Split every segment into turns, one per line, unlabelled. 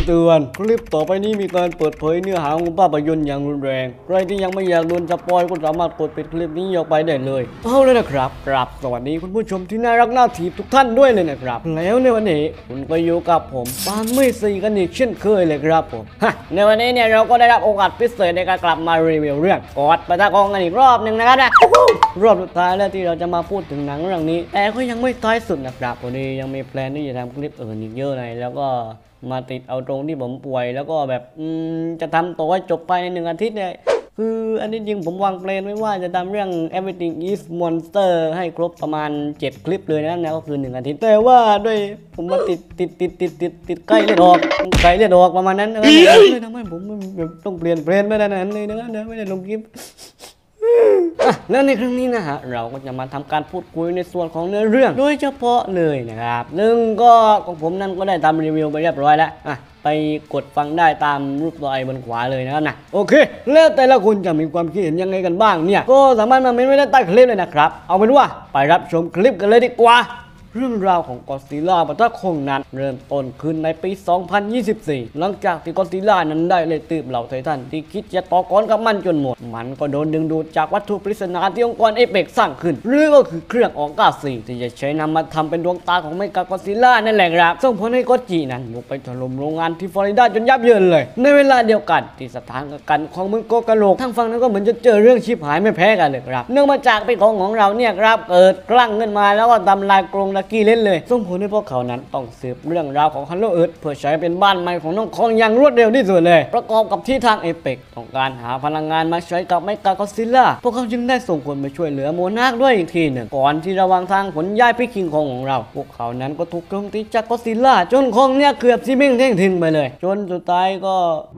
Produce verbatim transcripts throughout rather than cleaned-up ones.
ำเตือนคลิปต่อไปนี้มีการเปิดเผยเนื้อหาของภาพยนตร์อย่างรุนแรงใครที่ยังไม่อยากโดนสปอยก็สามารถกดปิดคลิปนี้ออกไปได้เลยเอาเลยนะครับกราบสวัสดีคุณผู้ชมที่น่ารักน่าถีบทุกท่านด้วยเลยนะครับแล้วในวันนี้คุณก็อยู่กับผมปางไม่สีกันอีกเช่นเคยเลยครับผมในวันนี้เนี่ยเราก็ได้รับโอกาสพิเศษในการกลับมารีวิวเรื่องกอดปะทะกองกันอีกรอบหนึ่งนะครับนะรอบสุดท้ายแล้วที่เราจะมาพูดถึงหนังเรื่องนี้แต่ก็ยังไม่ท้ายสุดนะครับวันนี้ยังมีแพลนที่จะทำคลิปอื่นอีกเยอะเลยแล้วก็มาติดเอาตรงที่ผมป่วยแล้วก็แบบอืมจะทำตัวให้จบภายในหนึ่งอาทิตย์เนี่ยคืออันนี้จริงผมวางแผนไว้ว่าจะทำเรื่อง Everything is Monster ให้ครบประมาณเจ็ดคลิปเลยนะนะก็คือหนึ่งอาทิตย์แต่ว่าด้วยผมมาติดติดติดติดติดติดใกล้เลือดออกใกล้เลือดออกประมาณนั้นเลยทำให้ผมต้องเปลี่ยนแผนไม่ได้นั้นเลยนะไม่ได้ลงคลิปแล้วในครั้งนี้นะฮะเราก็จะมาทำการพูดคุยในส่วนของเนื้อเรื่องโดยเฉพาะเลยนะครับหนึ่งก็ของผมนั้นก็ได้ทำรีวิวไปเรียบร้อยแล้วอ่ะไปกดฟังได้ตามรูปตัวไอบนขวาเลยนะครับนะโอเคแล้วแต่ละคนจะมีความคิดเห็นยังไงกันบ้างเนี่ยก็สามารถมาเม้นไว้ใต้คลิปเลยนะครับเอาเป็นว่าไปรับชมคลิปกันเลยดีกว่าเรื่องราวของก็อดซิลล่าปะทะคองนั้นเริ่มต้นขึ้นในปี สองพันยี่สิบสี่ หลังจากที่ก็อดซิลล่านั้นได้เลยตืบเหล่าไททันที่คิดจะต่อกรกับมันจนหมดมันก็โดนดึงดูดจากวัตถุปริศนาที่องค์กรเอเปกสร้างขึ้นหรือก็คือเครื่องออกาสี่ที่จะใช้นำมาทำเป็นดวงตาของเมกาก็อดซิลล่านั่นแหละครับส่งผลให้ก็อดจินั้นบุกไปถล่มโรงงานที่ฟลอริดาจนยับเยินเลยในเวลาเดียวกันที่สถานการณ์ของเมืองโกกะโลกทางฝั่งนั้นก็เหมือนจะเจอเรื่องชิบหายไม่แพ้กันเลยครับเนื่องมาจากเป็นของของเราเนี่ยครับเกิดคลั่งขึ้นมาแล้วก็ทำลายกรงลักกี้เล่นเลยผลให้พวกเขานั้นต้องสืบเรื่องราวของฮัลโลเอิร์ธเพื่อใช้เป็นบ้านใหม่ของน้องคองอย่างรวดเร็วที่สุดเลยประกอบกับที่ทางเอเปกต้องการหาพลังงานมาใช้กับเมกาก็อดซิลล่าพวกเขาจึงได้ส่งคนมาช่วยเหลือโมนาร์คด้วยอีกทีหนึ่งก่อนที่ระหว่างทางขนย้ายพี่คิงคองของเราพวกเขานั้นก็ถูกโจมตีจากก็อดซิลล่าจนคองเนี่ยเกือบซิ่งเท่งทิ้งไปเลยจนสุดท้ายก็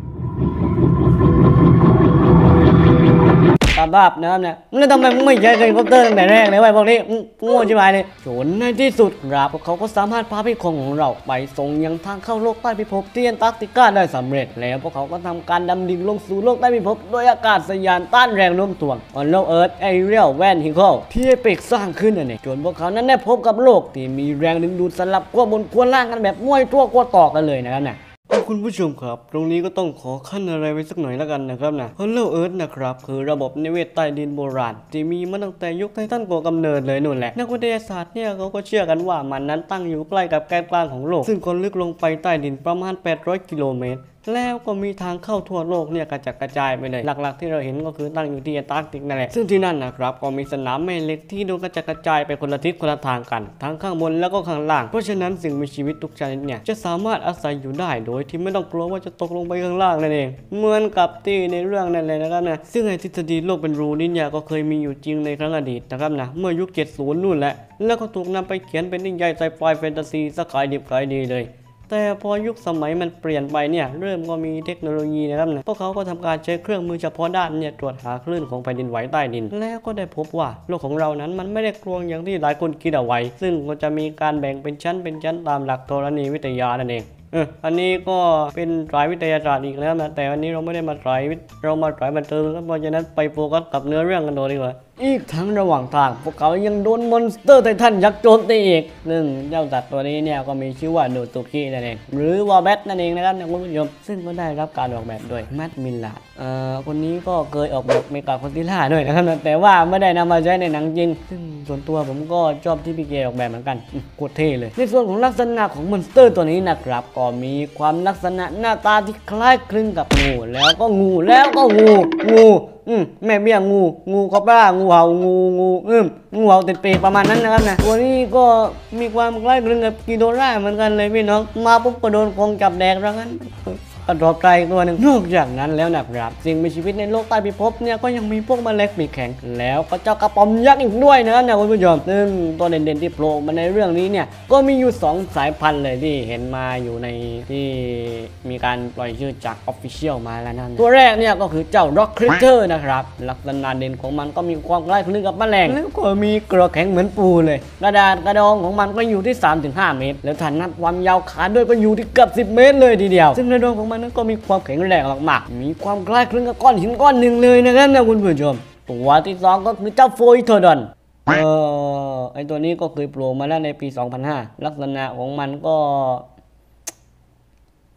ตาบ้านะครับเนี่ยแล้วทำไมมึงไม่ใช้เฮลิคอปเตอร์ตั้งแต่แรกเลยวะพวกนี้โง่ใช่ไหมเลยจนในที่สุดครับพวกเขาก็สามารถพาพี่คองของเราไปส่งยังทางเข้าโลกใต้พิภพที่แอนตาร์กติกาได้สำเร็จแล้วพวกเขาก็ทำการดำดิ่งลงสู่โลกใต้พิภพโดยอากาศยานต้านแรงโน้มถ่วงออนโลเอิร์ธแอเรียลแวนฮิเคิลที่เอเปกสร้างขึ้นนั่นเองจนพวกเขานั้นได้พบกับโลกที่มีแรงดึงดูดสลับขั้วบนขั้วล่างกันแบบม้วยทั่วขั้วต่อกันเลยนะครับเนี่ยคุณผู้ชมครับตรงนี้ก็ต้องขอขั้นอะไรไว้สักหน่อยแล้วกันนะครับนะฮัลโลเอิร์ธนะครับคือระบบนิเวศใต้ดินโบราณที่มีมาตั้งแต่ยุคไททันก่อกำเนิดเลยนู่นแหละนักวิทยาศาสตร์เนี่ยเขาก็เชื่อกันว่ามันนั้นตั้งอยู่ใกล้กับแกนกลางของโลกซึ่งคนลึกลงไปใต้ดินประมาณแปดร้อยกิโลเมตรแล้วก็มีทางเข้าทั่วโลกเนี่ยกระจัดกระจายไปเลยหลักๆที่เราเห็นก็คือตั้งอยู่ที่แอนตาร์กติกนั่นแหละซึ่งที่นั่นนะครับก็มีสนามแม่เหล็กที่โดนกระจัดกระจายไปคนละทิศคนละทางกันทั้งข้างบนแล้วก็ข้างล่างเพราะฉะนั้นสิ่งมีชีวิตทุกชนิดเนี่ยจะสามารถอาศัยอยู่ได้โดยที่ไม่ต้องกลัวว่าจะตกลงไปข้างล่างนั่นเองเหมือนกับที่ในเรื่องนั่นเลยนะครับนะซึ่งไอ้ทฤษฎีโลกเป็นรูนี่เนี่ยก็เคยมีอยู่จริงในครั้งอดีตนะครับนะเมื่อยุคเจ็ดสิบนู่นแหละแล้วก็ถูกนำไปเขียนเป็นนิยายไซไฟแฟนตาซีสักขายดิบขายดีเลยแต่พอยุคสมัยมันเปลี่ยนไปเนี่ยเริ่มก็มีเทคโนโลยีนะครับนะพวกเขาก็ทำการใช้เครื่องมือเฉพาะด้านเนี่ยตรวจหาคลื่นของแผ่นดินไหวใต้ดินแล้วก็ได้พบว่าโลกของเรานั้นมันไม่ได้กลวงอย่างที่หลายคนคิดเอาไว้ซึ่งก็จะมีการแบ่งเป็นชั้นเป็นชั้นตามหลักธรณีวิทยานั่นเองเอออันนี้ก็เป็นสายวิทยาศาสตร์อีกแล้วนะแต่อันนี้เราไม่ได้มาสายเรามาสายบันเทิงเพราะฉะนั้นไปโฟกัสกับเนื้อเรื่องกันโดยดีกว่าอีกทั้งระหว่างทางพวกเขายังโดนมอนสเตอร์ไททันยักษ์โจมตีอีกซึ่งเจ้าสัตว์ตัวนี้เนี่ยก็มีชื่อว่าโนตุกินั่นเองหรือวอลแบทนั่นเองนะครับคุณผู้ชมซึ่งก็ได้รับการออกแบบโดยแมตต์มิลลาร์ดเอ่อคนนี้ก็เคยออกแบบเมกาก็อดซิลล่าด้วยนะครับแต่ว่าไม่ได้นำมาใช้ในหนังจริงซึ่งส่วนตัวผมก็ชอบที่พี่เกออกแบบเหมือนกันโคตรเท่เลยในส่วนของลักษณะของมอนสเตอร์ตัวนี้นะครับก็มีความลักษณะหน้าตาที่คล้ายคลึงกับงูแล้วก็งูแล้วก็งูงูอืมแม่เบี้ยงูงูคอปลางูเห่างูงูอืมงูเห่าติดปีกประมาณนั้นนะครับนะตัวนี้ก็มีความคล้ายคลึงกับกิโดราเหมือนกันเลยพี่น้องมาปุ๊บก็โดนคงจับแดกแล้วงั้นกระโดดไกลตัวหนึ่งนอกจากนั้นแล้วนะครับสิ่งมีชีวิตในโลกใต้พิภพเนี่ยก็ยังมีพวกแมลงปีกแข็งแล้วก็เจ้ากระป๋อมยักษ์อีกด้วยนะครับนะคุณผู้ชมซึ่งตัวเด่นๆที่โผล่มาในเรื่องนี้เนี่ยก็มีอยู่สองสายพันธุ์เลยที่เห็นมาอยู่ในที่มีการปล่อยชื่อจาก Official มาแล้วนั่นตัวแรกเนี่ยก็คือเจ้า Rock Critter นะครับลักษณะเด่นของมันก็มีความคล้ายคลึงกับแมลงแล้วก็มีเกลือแข็งเหมือนปูเลยกระดาษกระดองของมันก็อยู่ที่ สามถึงห้า เมตรแล้วถ้านับความยาวขาด้วยก็อยู่ที่เกือบสิบเมตรเลยทีเดียวซึ่งกระดองของมันนั้นก็มีความแข็งแรงมากๆมีความคล้ายคลึงกับก้อนหินก้อนหนึ่งเลยนะครับนะคุณผู้ชมตัวที่สองก็คือเจ้าโฟอิโทดอนเออไอตัวนี้ก็เคยโผล่มาแล้วในปี สองพันห้า ลักษณะของมันก็ ท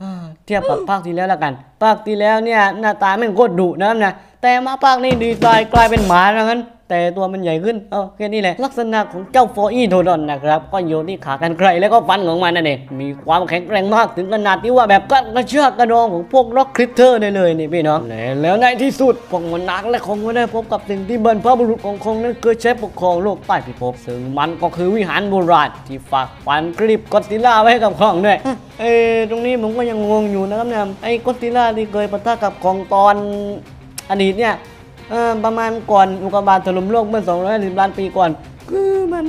เทียบกับภาคที่แล้วละกันภาคที่แล้วเนี่ยหน้าตาแม่งโคตรดุนะนะแต่มาภาคนี้ดีไซน์กลายเป็นหมาแล้วงั้นแต่ตัวมันใหญ่ขึ้นเออแค่นี้แหละลักษณะของเจ้าโฟอีโทดอนนะครับก็อยู่ที่ขากันไกลแล้วก็ฟันของมันนั่นเองมีความแข็งแกร่งมากถึงขนาดที่ว่าแบบกระเชือกกระดองของพวกร็อกคริปเตอร์ได้เลยนี่พี่น้องแล้วในที่สุดพวกมันนักและคงก็ได้พบกับสิ่งที่บรรพบุรุษของคงนั้นเคยใช้ปกครองโลกใต้พิภพซึ่งมันก็คือวิหารโบราณที่ฝากฝันคลิปก็อดซิลล่าไว้กับของด้วยเออตรงนี้ผมก็ยังงงอยู่นะครับเนี่ยไอ้ก็อดซิลล่าที่เคยปะทะกับของตอนอดีตเนี่ยเออประมาณก่อนอุกกาบาตถล่มโลกเมื่อสองร้อยห้าสิบล้านปีก่อนคือมัน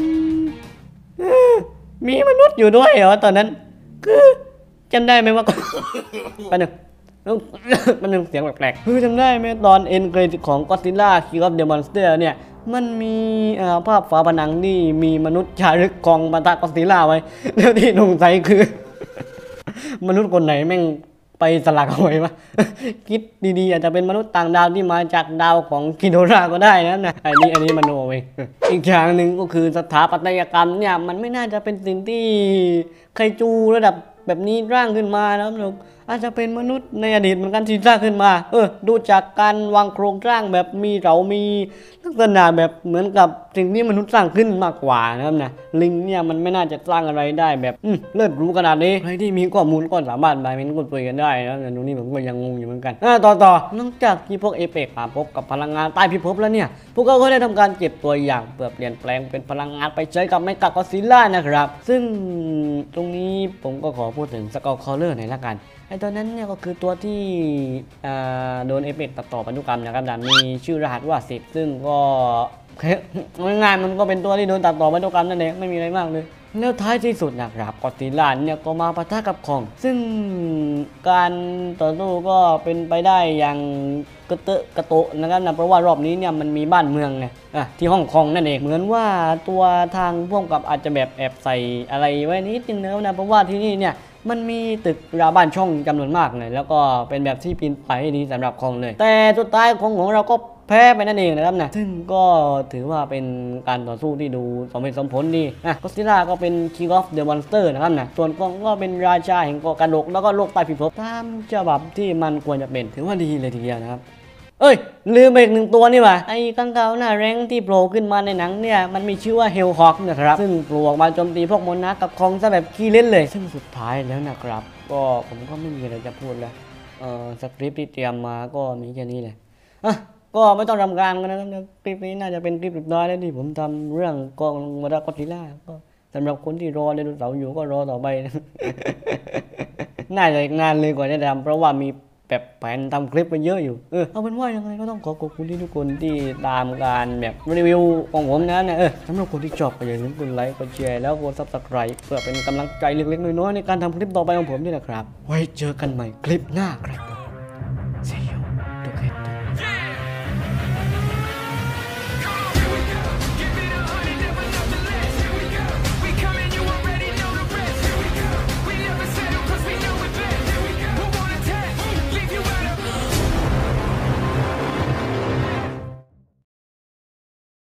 มีมนุษย์อยู่ด้วยเหรอตอนนั้นคือจำได้ไหมว่าปะหนึ่งปะหนึ่งเสียงแปลกๆคือจำได้ไหมตอนเอ็นเครดิตของก็อดซิลล่าคิงออฟเดอะมอนสเตอร์เนี่ยมันมีภาพฝาผนังที่มีมนุษย์จารึกกองปะทะก็อดซิลล่าไว้แล้วที่สงสัยคือมนุษย์คนไหนแม่งไปสลักเอาไว้ปะคิดดีๆอาจจะเป็นมนุษย์ต่างดาวที่มาจากดาวของคิโดราก็ได้นะนะอันนี้อันนี้มโนเองอีกอย่างหนึ่งก็คือสถาปัตยกรรมเนี่ยมันไม่น่าจะเป็นสิ่งที่ไคจูระดับแบบนี้ร่างขึ้นมานะครับลูกอาจจะเป็นมนุษย์ในอดีตเหมือนกันที่สร้างขึ้นมาเออดูจากการวางโครงสร้างแบบมีเรามีลักษณะแบบเหมือนกับสิ่งที่มนุษย์สร้างขึ้นมากกว่านะครับนะลิงเนี่ยมันไม่น่าจะสร้างอะไรได้แบบอืเลิศรู้ขนาดนี้ใครที่มีข้อมูลก็สามารถมาเป็นคนคุยกันได้นะแต่ตรงนี้ผมก็ยังงงอยู่เหมือนกันอ่าต่อต่อนอกจากที่พวกเอเปกมาพบกับพลังงานใต้พิภพแล้วเนี่ยพวกเขาก็ได้ทำการเก็บตัวอย่างเพื่อเปลี่ยนแปลงเป็นพลังงานไปใช้กับเมกะก็อดซิลล่านะครับซึ่งตรงนี้ผมก็ขอพูดถึงสกอร์คอลเลอร์หน่อยละกันไอตัวนั้นเนี่ยก็คือตัวที่โดนเอเปกตัดต่อพันธุกรรมนะครับมีชื่อรหัสว่าสิบซึ่งก็ง่ายๆมันก็เป็นตัวที่โดนตัดต่อพันธุกรรมนั่นเองไม่มีอะไรมากเลยแล้วท้ายที่สุดนะครับก็อดซิลล่าเนี่ยก็มาปะทะกับคองซึ่งการต่อสู้ก็เป็นไปได้อย่างกระเตอะกระโตะนะครับนะเพราะว่ารอบนี้เนี่ยมันมีบ้านเมืองไงอ่ะที่ฮ่องกงนั่นเองเหมือนว่าตัวทางพวกกับอาจจะแบบแอบใส่อะไรไว้นิดนึงนะเพราะว่าที่นี่เนี่ยมันมีตึกราบ้านช่องจำนวนมากเลยแล้วก็เป็นแบบที่ปีนไปดีสำหรับคองเลยแต่สุดท้ายของของเราก็แพ้ไปนั่นเองนะครับนะซึ่งก็ถือว่าเป็นการต่อสู้ที่ดูสมเหตุสมผลดีอ่ะก็อดซิลล่าก็เป็น King of the Monster นะครับนะส่วนกองก็เป็นราชาแห่งเกาะกระดกแล้วก็โลกใต้พิภพตามฉบับที่มันควรจะเป็นถือว่าดีเลยทีเดียวนะครับเอ้ยลืมไปอีกหนึ่งตัวนี่ว่ะไอ้กังเกาหน้าแรงที่โผล่ขึ้นมาในหนังเนี่ยมันมีชื่อว่าเฮลฮอคนะครับซึ่งโผล่ออกมาโจมตีพวกมอนนากับคองซะแบบขี้เล่นเลยซึ่งสุดท้ายแล้วนะครับก็ผมก็ไม่มีอะไรจะพูดแล้วเอ่อสคริปต์ที่เตรียมมาก็มีแค่นี้เลยอ่ะก็ไม่ต้องทำการกันนะครับคลิปนี้น่าจะเป็นคลิปสุดท้ายแล้วที่ผมทำเรื่องกองวรก็อดซิลล่าก็สำหรับคนที่รอไดโนเสาร์อยู่ก็รอต่อไปนะ น่าจะอีกนานเลยกว่าจะทำเพราะว่ามีแบบแผนทำคลิปไปเยอะอยู่เออเอาเป็นว่ายังไงก็ต้องขอขอบคุณที่ทุกคนที่ตามการแบบรีวิวของผมนะเนี่ยเออสำหรับคนที่ชอบก็อย่าลืมกดไลค์กดแชร์แล้วกดซับสไครป์เพื่อเป็นกำลังใจเล็กๆน้อยๆในการทำคลิปต่อไปของผมด้วยนะครับไว้เจอกันใหม่คลิปหน้าครับ See you together